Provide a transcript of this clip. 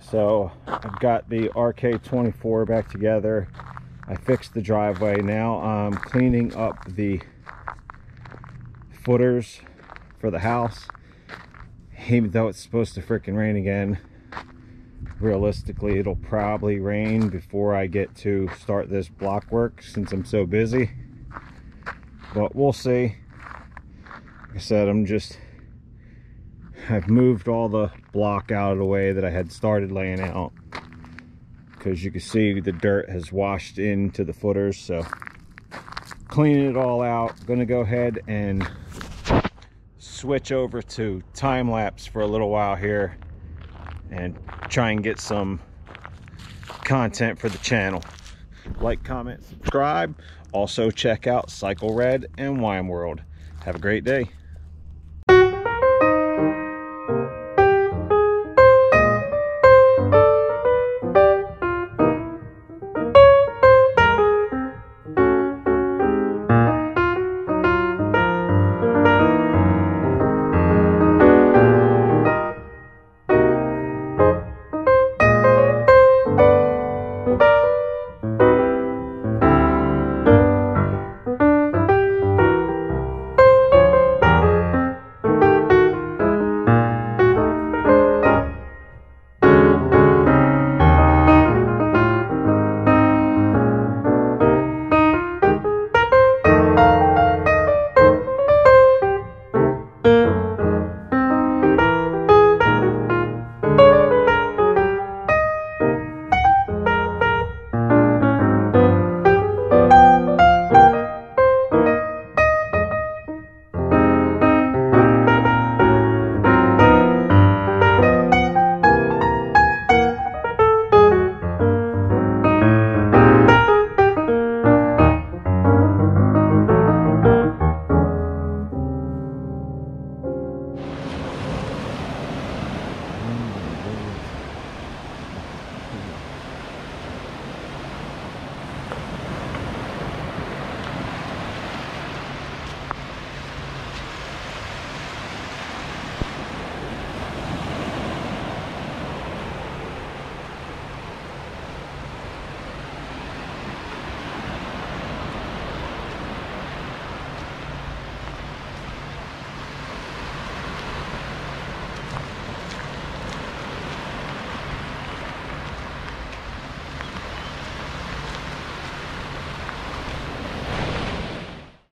So I've got the RK24 back together. I fixed the driveway. Now I'm cleaning up the footers for the house. Even though it's supposed to freaking rain again, realistically it'll probably rain before I get to start this block work since I'm so busy, but we'll see. Like I said, I've moved all the block out of the way that I had started laying out, because you can see the dirt has washed into the footers. So cleaning it all out, gonna go ahead and switch over to time-lapse for a little while here and try and get some content for the channel. Like, comment, subscribe. Also check out Cycle Red and Wine World. Have a great day.